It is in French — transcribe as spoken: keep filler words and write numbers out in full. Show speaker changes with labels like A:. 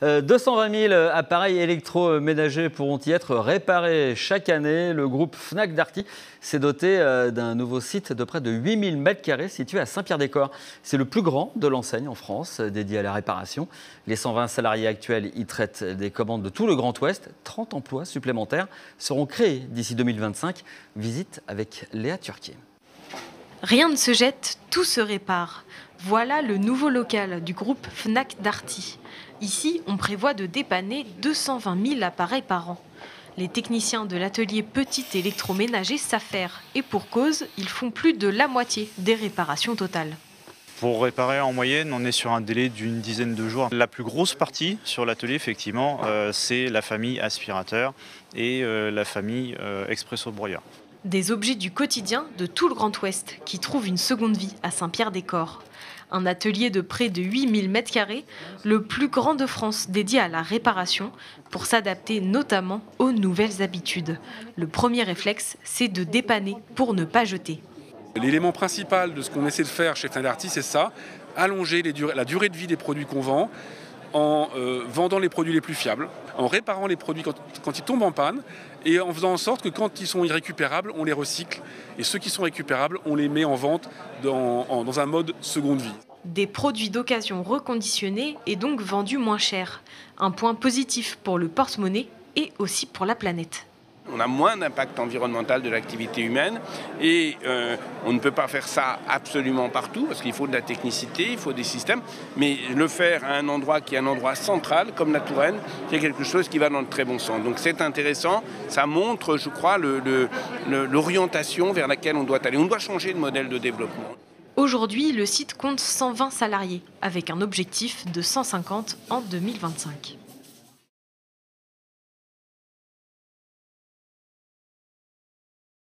A: deux cent vingt mille appareils électroménagers pourront y être réparés chaque année. Le groupe Fnac Darty s'est doté d'un nouveau site de près de huit mille mètres carrés situé à Saint-Pierre-des-Corps. C'est le plus grand de l'enseigne en France dédié à la réparation. Les cent vingt salariés actuels y traitent des commandes de tout le Grand Ouest. trente emplois supplémentaires seront créés d'ici deux mille vingt-cinq. Visite avec Léa Turquier.
B: Rien ne se jette, tout se répare. Voilà le nouveau local du groupe Fnac Darty. Ici, on prévoit de dépanner deux cent vingt mille appareils par an. Les techniciens de l'atelier petit électroménager s'affairent. Et pour cause, ils font plus de la moitié des réparations totales.
C: Pour réparer en moyenne, on est sur un délai d'une dizaine de jours. La plus grosse partie sur l'atelier, effectivement, euh, c'est la famille aspirateur et euh, la famille euh, expresso-broyeur.
B: Des objets du quotidien de tout le Grand Ouest qui trouvent une seconde vie à Saint-Pierre-des-Corps. Un atelier de près de huit mille mètres carrés, le plus grand de France dédié à la réparation, pour s'adapter notamment aux nouvelles habitudes. Le premier réflexe, c'est de dépanner pour ne pas jeter.
D: L'élément principal de ce qu'on essaie de faire chez Fnac Darty, c'est ça, allonger les durées, la durée de vie des produits qu'on vend, en euh, vendant les produits les plus fiables, en réparant les produits quand, quand ils tombent en panne et en faisant en sorte que quand ils sont irrécupérables, on les recycle. Et ceux qui sont récupérables, on les met en vente dans, en, dans un mode seconde vie.
B: Des produits d'occasion reconditionnés et donc vendus moins cher. Un point positif pour le porte-monnaie et aussi pour la planète.
E: On a moins d'impact environnemental de l'activité humaine et euh, on ne peut pas faire ça absolument partout parce qu'il faut de la technicité, il faut des systèmes, mais le faire à un endroit qui est un endroit central comme la Touraine, c'est quelque chose qui va dans le très bon sens. Donc c'est intéressant, ça montre, je crois, le, le, le, l'orientation vers laquelle on doit aller. On doit changer de modèle de développement.
B: Aujourd'hui, le site compte cent vingt salariés avec un objectif de cent cinquante en deux mille vingt-cinq.